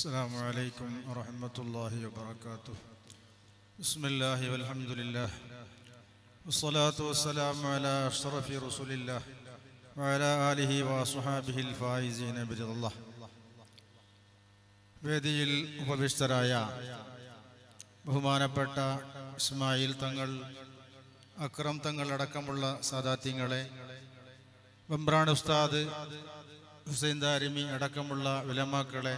السلام عليكم ورحمة الله وبركاته. بسم الله والحمد لله والصلاة والسلام على أشرف رسول الله وعلى آله وصحابه الفائزين برضا الله. വേദിയിൽ ഉപവിഷ്ടരായ ബഹുമാനപ്പെട്ട ഇസ്മായിൽ തങ്ങൾ, അക്രം തങ്ങൾ അടക്കമുള്ള സാദാത്യങ്ങളെ, വെമ്പ്രാൻ ഉസ്താദ്, ഹുസൈൻ ദാരിമി അടക്കമുള്ള ഉലമാക്കളെ,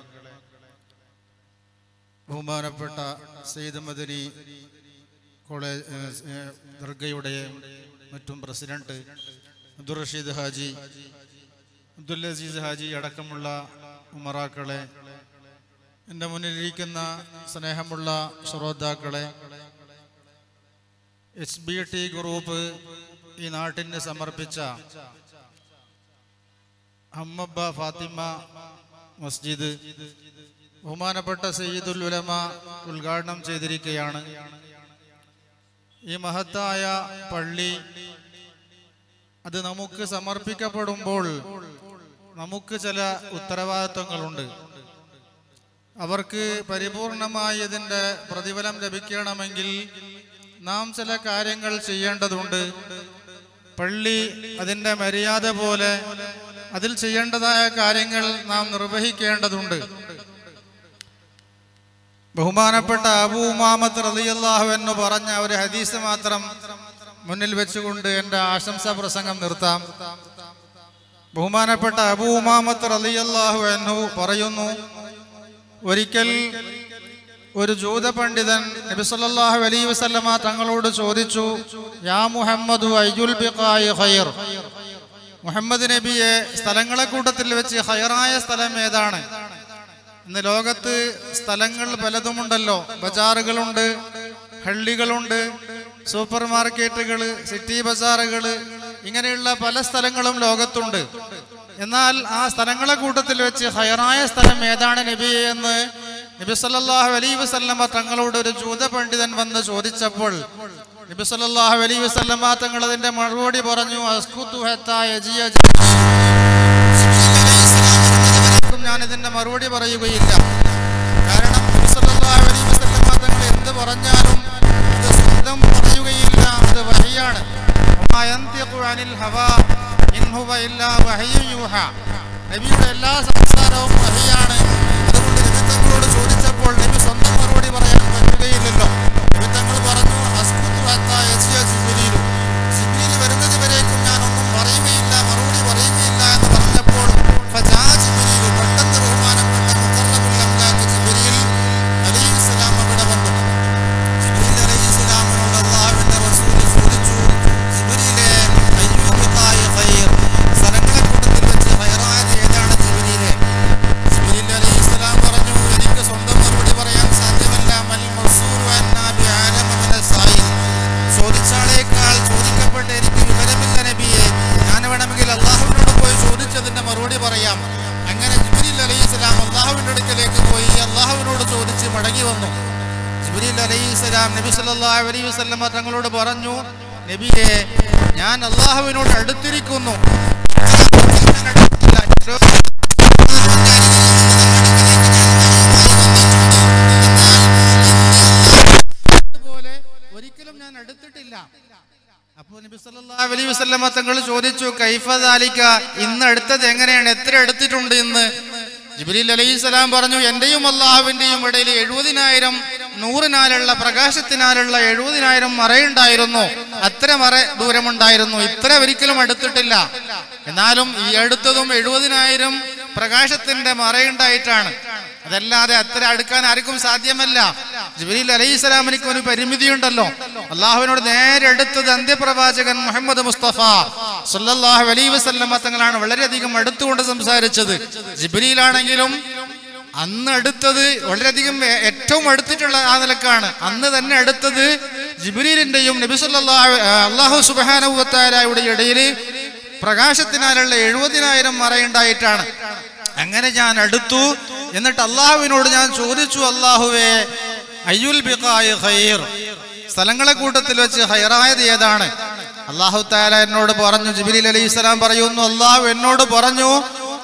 ബഹുമാനപ്പെട്ട സയ്യിദ് മദനി കോളേജ് ദർഗയുടെ മറ്റും പ്രസിഡന്റ് അബ്ദുൾ റഷീദ് ഹാജി, അബ്ദുൽ അസീസ് ഹാജി അടക്കമുള്ള ഉമറാക്കളെ, എൻ്റെ മുന്നിലിരിക്കുന്ന സ്നേഹമുള്ള ശ്രോതാക്കളെ, SBT ഗ്രൂപ്പ് ഈ നാട്ടിന് സമർപ്പിച്ച ഹമ്മബ്ബ ഫാത്തിമ മസ്ജിദ് ബഹുമാനപ്പെട്ട സയ്യിദുൽ ഉലമ ഉദ്ഘാടനം ചെയ്തിരിക്കുകയാണ്. ഈ മഹത്തായ പള്ളി അത് നമുക്ക് സമർപ്പിക്കപ്പെടുമ്പോൾ നമുക്ക് ചില ഉത്തരവാദിത്വങ്ങളുണ്ട്. അവർക്ക് പരിപൂർണമായി ഇതിൻ്റെ പ്രതിഫലം ലഭിക്കണമെങ്കിൽ നാം ചില കാര്യങ്ങൾ ചെയ്യേണ്ടതുണ്ട്. പള്ളി അതിൻ്റെ മര്യാദ പോലെ അതിൽ ചെയ്യേണ്ടതായ കാര്യങ്ങൾ നാം നിർവഹിക്കേണ്ടതുണ്ട്. ബഹുമാനപ്പെട്ട അബൂ ഉമാമത്ത് റളിയല്ലാഹു അൻഹു പറഞ്ഞ ഒരു ഹദീസ് മാത്രം മുന്നിൽ വെച്ചുകൊണ്ട് എൻ്റെ ആശംസാ പ്രസംഗം നിർത്താം. ബഹുമാനപ്പെട്ട അബൂ ഉമാമത്ത് റളിയല്ലാഹു അൻഹു പറയുന്നു, ഒരിക്കൽ ഒരു ജൂത പണ്ഡിതൻ നബി സല്ലല്ലാഹു അലൈഹി വസല്ലമ തങ്ങളോട് ചോദിച്ചു, യാ മുഹമ്മദു അയ്യുൽ ബിഖായി ഖൈർ, മുഹമ്മദ് നബിയെ, സ്ഥലങ്ങളെ കൂട്ടത്തിൽ വെച്ച് ഖൈറായ സ്ഥലം ഏതാണ്? ഇന്ന് ലോകത്ത് സ്ഥലങ്ങൾ പലതുമുണ്ടല്ലോ. ബജാറുകളുണ്ട്, ഹള്ളികളുണ്ട്, സൂപ്പർ മാർക്കറ്റുകൾ, സിറ്റി ബസാറുകൾ, ഇങ്ങനെയുള്ള പല സ്ഥലങ്ങളും ലോകത്തുണ്ട്. എന്നാൽ ആ സ്ഥലങ്ങളെ കൂട്ടത്തിൽ വെച്ച് ഖൈറായ സ്ഥലം ഏതാണ് നബിയെ എന്ന് നബി സല്ലല്ലാഹു അലൈഹി വസല്ലമ തങ്ങളോട് ഒരു ജൂത പണ്ഡിതൻ വന്ന് ചോദിച്ചപ്പോൾ നബി സല്ലല്ലാഹു അലൈഹി വസല്ലമ തങ്ങൾ അതിന്റെ മറുപടി പറഞ്ഞു, അസ്കുതു ഹത്താ യജിയ, ഞാൻ ഇതിന്റെ മറുപടി പറയുകയില്ല. കാരണം നബി സല്ലല്ലാഹു അലൈഹി വസല്ലമ തങ്ങൾ എന്ത് പറഞ്ഞാലും അത് സ്വന്തം പറയുകയില്ല, അത് വഹിയാണ്. വമാ യൻതിഖു അനിൽ ഹവാ ഇൻ ഹുവ ഇല്ലാ വഹയ്യുൻ യൂഹാ, നബിയുടെ എല്ലാ സംസാരവും വഹിയാണ്. അതുകൊണ്ട് നബി തങ്ങളോട് ചോദിച്ചപ്പോൾ നബി സ്വന്തം മറുപടി പറയാൻ പറ്റുകയില്ലല്ലോ. നബി തങ്ങൾ പറഞ്ഞു, അസ്കുതു ഹത്താ യജിയ ജിബ്രീൽ, ജിബ്രീൽ വരുന്നത് വരേക്കും ഞാൻ ഒന്നും പറയുകയില്ല, മറുപടി പറയുകയില്ല എന്ന് പറഞ്ഞപ്പോൾ ഫജാ ജിബ്രീൽ, പെട്ടെന്ന് ബഹുമാനപ്പെട്ട മുഖറബുൽ അംലാഖ് ജിബ്രീൽ അലൈഹിസ്സലാം അവിടെ വന്നു. ജിബ്രീൽ അലൈഹിസ്സലാമിനോട് അല്ലാഹുവിന്റെ റസൂൽ ചോദിച്ചു, ജിബ്രീലേ, അയ്യുൽ ബിഖായി ഖൈർ, സ്ഥലങ്ങളെ കൂട്ടത്തിൽ വെച്ച് ഖൈറായത് ഏതാണ് ജിബ്രീലേ? ജിബ്രീൽ അലൈഹിസ്സലാം പറഞ്ഞു, എനിക്ക് സ്വന്തം മറുപടി പറയാൻ സാധ്യമല്ല. മൽ മസ്ഊലു അന്നാ ബിഅലമ മിനസ് സായിൽ, ചോദിച്ചാളേക്കാൾ ചോദിക്കപ്പെട്ട എനിക്ക് വിവരമില്ല നബിയെ, ഞാൻ വേണമെങ്കിൽ അല്ലാഹുവിനോട് പോയി ചോദിച്ചതിന്റെ മറുപടി പറയാം. അങ്ങനെ ജിബ്രീൽ അലൈഹിസ്സലാം അല്ലാഹുവിന്റെ അടുക്കലേക്ക് പോയി അല്ലാഹുവിനോട് ചോദിച്ച് മടങ്ങി വന്നു. ജിബ്രീൽ അലൈഹിസ്സലാം നബി സല്ലല്ലാഹു അലൈഹി വസല്ലമ തങ്ങളോട് പറഞ്ഞു, നബിയെ, ഞാൻ അല്ലാഹുവിനോട് അടുത്തിരിക്കുന്നു. ഒരിക്കലും ഞാൻ അടുത്തിട്ടില്ല. അപ്പോൾ നബി സല്ലല്ലാഹു അലൈഹി വസല്ലമ തങ്ങൾ ചോദിച്ചു, കൈഫ ദാലിക, ഇന്ന് അടുത്തത് എങ്ങനെയാണ്, എത്ര അടുത്തിട്ടുണ്ട് ഇന്ന്? ജിബ്രീൽ അലൈഹിസ്സലാം പറഞ്ഞു, എന്റെയും അല്ലാഹുവിന്റെയും ഇടയിൽ 70,000 നൂറിനാലുള്ള പ്രകാശത്തിനാലുള്ള 70,000 മറയുണ്ടായിരുന്നു. അത്ര മറ ദൂരമുണ്ടായിരുന്നു. ഇത്ര ഒരിക്കലും അടുത്തിട്ടില്ല. എന്നാലും ഈ അടുത്തതും 70,000 പ്രകാശത്തിന്റെ മറയുണ്ടായിട്ടാണ്. അതല്ലാതെ അത്ര അടുക്കാൻ ആർക്കും സാധ്യമല്ല. ജിബ്രീൽ അലൈഹിസ്സലാമിന് ഒരു പരിമിതിയുണ്ടല്ലോ. അള്ളാഹുവിനോട് നേരെ അടുത്തത് അന്ത്യപ്രവാചകൻ മുഹമ്മദ് മുസ്തഫ സല്ലല്ലാഹു അലൈഹി വസല്ലമ തങ്ങളാണ് വളരെയധികം അടുത്തുകൊണ്ട് സംസാരിച്ചത്. ജിബ്രീലാണെങ്കിലും അന്ന് അടുത്തത് വളരെയധികം ഏറ്റവും അടുത്തിട്ടുള്ള ആ നിലക്കാണ്. അന്ന് തന്നെ അടുത്തത് ജിബ്രീലിന്റെയും നബി സല്ലല്ലാഹു അല്ലാഹു സുബ്ഹാനഹു വ തആലയുടെ ഇടയിൽ പ്രകാശത്തിനാലുള്ള 70,000 മറയുണ്ടായിട്ടാണ്. അങ്ങനെ ഞാൻ അടുത്തു. എന്നിട്ട് അള്ളാഹുവിനോട് ഞാൻ ചോദിച്ചു, അല്ലാഹുവേ, അയ്യുൽ ബിഖായി ഖൈർ, സ്ഥലങ്ങളെ കൂട്ടത്തിൽ വെച്ച് ഖൈറായത് ഏതാണ്? അല്ലാഹു തആല എന്നോട് പറഞ്ഞു, ജിബ്രീൽ അലൈഹിസ്സലാം പറയുന്നു, അല്ലാഹു എന്നോട് പറഞ്ഞു,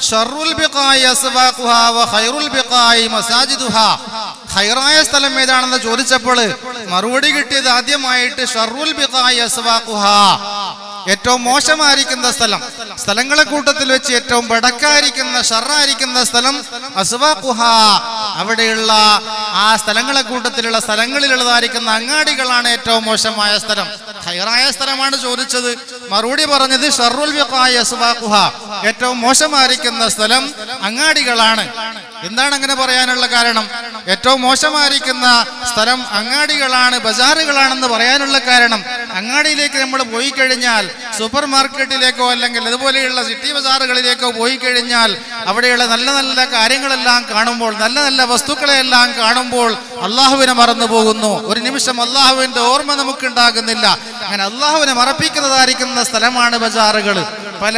ഷർറുൽ ബിഖായി അസ്വാഖുഹാ വ ഖൈറുൽ ബിഖായി മസാജിദുഹാ. ഖൈറായ സ്ഥലം ഏതാണെന്ന് ചോദിച്ചപ്പോൾ മറുപടി കിട്ടിയത് ആദ്യമായിട്ട് ഷർറുൽ ബിഖായി അസ്വാഖുഹാ, ഏറ്റവും മോശമായിരിക്കുന്ന സ്ഥലം, സ്ഥലങ്ങളെ കൂട്ടത്തിൽ വെച്ച് ഏറ്റവും ബടക്കായിരിക്കുന്ന ഷർറായിരിക്കുന്ന സ്ഥലം അസ്വാഖുഹാ, അവിടെയുള്ള ആ സ്ഥലങ്ങളെ കൂട്ടത്തിലുള്ള സ്ഥലങ്ങളിലുള്ളതായിരിക്കുന്ന അങ്ങാടികളാണ് ഏറ്റവും മോശമായ സ്ഥലം. ഖൈറായ സ്ഥലമാണ് ചോദിച്ചത്, മറുപടി പറഞ്ഞത് ഷർറുൽ ബിഖായി അസ്വാഖുഹാ, ഏറ്റവും മോശമായിരിക്കുന്ന സ്ഥലം അങ്ങാടികളാണ്. എന്താണ് അങ്ങനെ പറയാനുള്ള കാരണം? ഏറ്റവും മോശമായിരിക്കുന്ന സ്ഥലം അങ്ങാടികളാണ്, ബജാറുകളാണെന്ന് പറയാനുള്ള കാരണം, അങ്ങാടിയിലേക്ക് നമ്മൾ പോയി കഴിഞ്ഞാൽ, സൂപ്പർ മാർക്കറ്റിലേക്കോ അല്ലെങ്കിൽ അതുപോലെയുള്ള സിറ്റി ബജാറുകളിലേക്കോ പോയി കഴിഞ്ഞാൽ അവിടെയുള്ള നല്ല നല്ല കാര്യങ്ങളെല്ലാം കാണുമ്പോൾ, നല്ല നല്ല വസ്തുക്കളെല്ലാം കാണുമ്പോൾ അള്ളാഹുവിനെ മറന്നു പോകുന്നു. ഒരു നിമിഷം അള്ളാഹുവിന്റെ ഓർമ്മ നമുക്കുണ്ടാകുന്നില്ല. അങ്ങനെ അള്ളാഹുവിനെ മറപ്പിക്കുന്നതായിരിക്കുന്ന സ്ഥലമാണ് ബജാറുകൾ. പല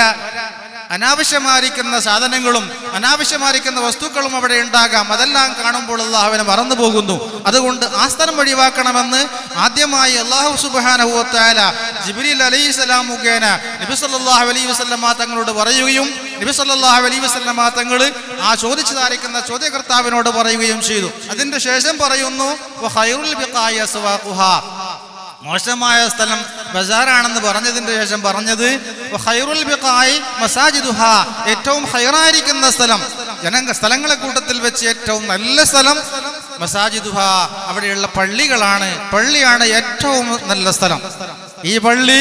അനാവശ്യമായിരിക്കുന്ന സാധനങ്ങളും അനാവശ്യമായിരിക്കുന്ന വസ്തുക്കളും അവിടെ ഉണ്ടാകാം. അതെല്ലാം കാണുമ്പോൾ അള്ളാഹുവിനെ മറന്നു പോകുന്നു. അതുകൊണ്ട് ആ സ്ഥലം ഒഴിവാക്കണമെന്ന് ആദ്യമായി അല്ലാഹു സുബ്ഹാനഹു വ തആല ജിബ്രീൽ അലൈഹിസ്സലാം മുഖേന നബി സല്ലല്ലാഹു അലൈഹി വസല്ലമ തങ്ങളോട് പറയുകയും നബി സല്ലല്ലാഹു അലൈഹി വസല്ലമ തങ്ങൾ ആ ചോദിച്ചതായിരിക്കുന്ന ചോദ്യകർത്താവിനോട് പറയുകയും ചെയ്തു. അതിന്റെ ശേഷം പറയുന്നു വ ഖൈറുൽ ബിഖായി അസ്വാഖുഹാ, മോശമായ സ്ഥലം ബസാറാണെന്ന് പറഞ്ഞതിന്റെ ശേഷം പറഞ്ഞത് ഖൈറുൽ ബിഖായി മസാജിദുഹാ, ഏറ്റവും ഖൈറായിരിക്കുന്ന സ്ഥലം, സ്ഥലങ്ങളെ കൂട്ടത്തിൽ വെച്ച് ഏറ്റവും നല്ല സ്ഥലം മസാജിദുഹാ, അവിടെയുള്ള പള്ളികളാണ്. പള്ളിയാണ് ഏറ്റവും നല്ല സ്ഥലം. ഈ പള്ളി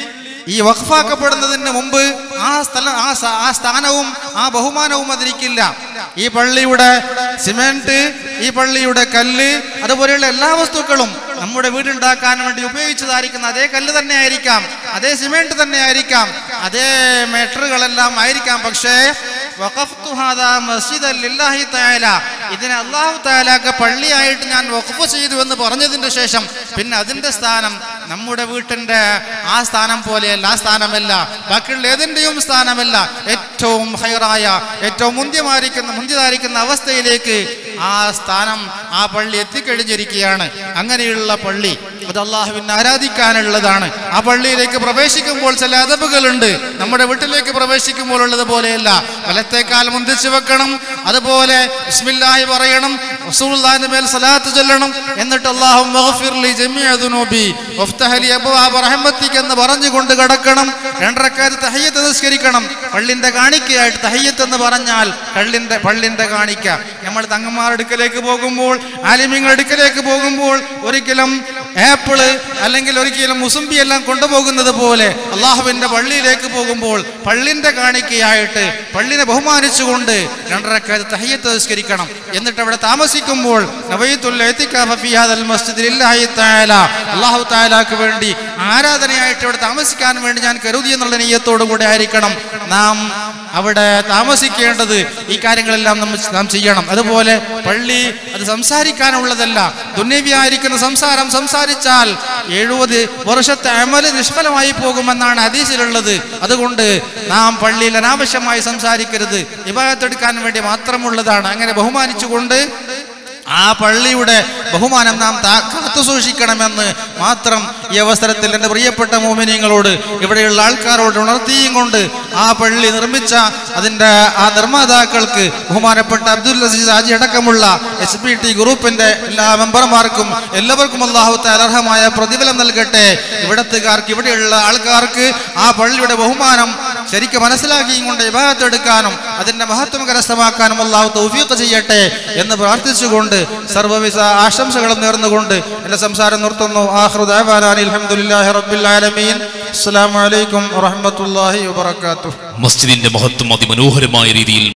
ഈ വഖഫാക്കപ്പെടുന്നതിന് മുമ്പ് ആ സ്ഥലം, ആ സ്ഥാനവും ആ ബഹുമാനവും അതിരിക്കില്ല. ഈ പള്ളിയുടെ സിമെന്റ്, ഈ പള്ളിയുടെ കല്ല്, അതുപോലെയുള്ള എല്ലാ വസ്തുക്കളും നമ്മുടെ വീടുണ്ടാക്കാൻ വേണ്ടി ഉപയോഗിച്ചതായിരിക്കുന്ന അതേ കല്ല് തന്നെ ആയിരിക്കാം, അതേ സിമെന്റ് തന്നെ ആയിരിക്കാം, അതേ മെറ്ററുകളെല്ലാം ആയിരിക്കാം. പക്ഷേ വഖഫ്തു ഹാദാ മസ്ജിദൻ ലില്ലാഹി തആല, ഇതിനെ അല്ലാഹു തആലക്ക് പള്ളിയായിട്ട് ഞാൻ വഖഫ് ചെയ്തു എന്ന് പറഞ്ഞതിന്റെ ശേഷം പിന്നെ അതിന്റെ സ്ഥാനം നമ്മുടെ വീട്ടിന്റെ ആ സ്ഥാനം പോലെയല്ല, ആ സ്ഥാനമല്ല, ബാക്കിയുള്ള ഏതിന്റെയും സ്ഥാനമല്ല. ഏറ്റവും ഹൈറായ, ഏറ്റവും മുന്തിയതായിരിക്കുന്ന അവസ്ഥയിലേക്ക് ആ സ്ഥാനം, ആ പള്ളി എത്തിക്കഴിഞ്ഞിരിക്കുകയാണ്. അങ്ങനെയുള്ള പള്ളി അത് അള്ളാഹുവിനെ ആരാധിക്കാനുള്ളതാണ്. ആ പള്ളിയിലേക്ക് പ്രവേശിക്കുമ്പോൾ ചില അദബുകളുണ്ട്. നമ്മുടെ വീട്ടിലേക്ക് പ്രവേശിക്കുമ്പോൾ ഉള്ളത് പോലെയല്ല. വലത്തേക്കാൽ മുന്തിച്ചു വെക്കണം, അതുപോലെ ബിസ്മില്ലാഹി പറയണം, റസൂലുള്ളാഹിന്റെ മേൽ സ്വലാത്ത് ചൊല്ലണം, എന്നിട്ട് അല്ലാഹുമ്മ ഗ്ഫിർലി ജമീഅ ദുനൂബി വഫ്തഹ് ലി അബ്വാബ റഹ്മതിക എന്ന് പറഞ്ഞുകൊണ്ട് കിടക്കണം. 2 റക്അത്ത് തഹയ്യത്ത് നിസ്കരിക്കണം. പള്ളിന്റെ കാണിക്കയായിട്ട് തഹയ്യത്ത് എന്ന് പറഞ്ഞാൽ പള്ളിന്റെ കാണിക്ക. നമ്മൾ തങ്ങന്മാരുടെ അടുക്കലേക്ക് പോകുമ്പോൾ, ആലിമീങ്ങളുടെ അടുക്കലേക്ക് പോകുമ്പോൾ ഒരിക്കലും ആപ്പിള് അല്ലെങ്കിൽ ഒരിക്കലും മുസംബി എല്ലാം കൊണ്ടുപോകുന്നത് പോലെ അള്ളാഹുവിന്റെ പള്ളിയിലേക്ക് പോകുമ്പോൾ പള്ളിന്റെ കാണിക്കയായിട്ട് പള്ളിനെ ബഹുമാനിച്ചുകൊണ്ട് 2 റക്അത്ത് തഹയ്യത്ത് നിസ്കരിക്കണം. എന്നിട്ട് അവിടെ താമസിക്കുമ്പോൾ നവൈതുൽ ഇഅ്തികാഫ ഫീ ഹാദൽ മസ്ജിദ് ലില്ലാഹി തആല, അല്ലാഹു തആലക്ക് വേണ്ടി ആരാധനയായിട്ട് ഇവിടെ താമസിക്കാൻ വേണ്ടി ഞാൻ കരുതി എന്നുള്ള നിയ്യത്തോടു കൂടെ ആയിരിക്കണം നാം അവിടെ താമസിക്കേണ്ടത്. ഈ കാര്യങ്ങളെല്ലാം നാം ചെയ്യണം. അതുപോലെ പള്ളി അത് സംസാരിക്കാനുള്ളതല്ല. ദുന്യവിയായിരിക്കുന്ന സംസാരം സംസാരിച്ചാൽ 70 വർഷത്തെ അമല് നിഷ്ഫലമായി പോകുമെന്നാണ് ഹദീസിലുള്ളത്. അതുകൊണ്ട് നാം പള്ളിയിൽ അനാവശ്യമായി സംസാരിക്കരുത്. ഇബാദത്ത് എടുക്കാൻ വേണ്ടി മാത്രമുള്ളതാണ്. അങ്ങനെ ബഹുമാനിച്ചുകൊണ്ട് ആ പള്ളിയുടെ ബഹുമാനം നാം കാത്തു സൂക്ഷിക്കണമെന്ന് മാത്രം ഈ അവസരത്തിൽ എൻ്റെ പ്രിയപ്പെട്ട മുഅ്മിനീങ്ങളോട്, ഇവിടെയുള്ള ആൾക്കാരോട് ഉണർത്തിയും കൊണ്ട് ആ പള്ളി നിർമ്മിച്ച അതിൻ്റെ ആ നിർമ്മാതാക്കൾക്ക്, ബഹുമാനപ്പെട്ട അബ്ദുൽ അസീസ് ഹാജി അടക്കമുള്ള SPT ഗ്രൂപ്പിന്റെ എല്ലാ മെമ്പർമാർക്കും എല്ലാവർക്കും അല്ലാഹു തആല അർഹമായ പ്രതിഫലം നൽകട്ടെ. ഇവിടത്തുകാർക്ക്, ഇവിടെയുള്ള ആൾക്കാർക്ക് ആ പള്ളിയുടെ ബഹുമാനം ശരിക്കും മനസ്സിലാക്കിയും കൊണ്ട് ഇബാദത്ത് എടുക്കാനും അതിന്റെ മഹത്വം കരസ്ഥമാക്കാനും അല്ലാഹു തൗഫീഖ് ചെയ്യട്ടെ എന്ന് പ്രാർത്ഥിച്ചുകൊണ്ട് സർവ്വവിധ ആശംസകളും നേർന്നുകൊണ്ട് എന്റെ സംസാരം നിർത്തുന്നു. ആഖിറു ദഅവാനാ അൽഹംദുലില്ലാഹി റബ്ബിൽ ആലമീൻ. അസ്സലാമു അലൈക്കും വറഹ്മത്തുള്ളാഹി വബറകാതുഹു. മസ്ജിദിന്റെ മഹത്വം അതിമനോഹരമായ രീതിയിൽ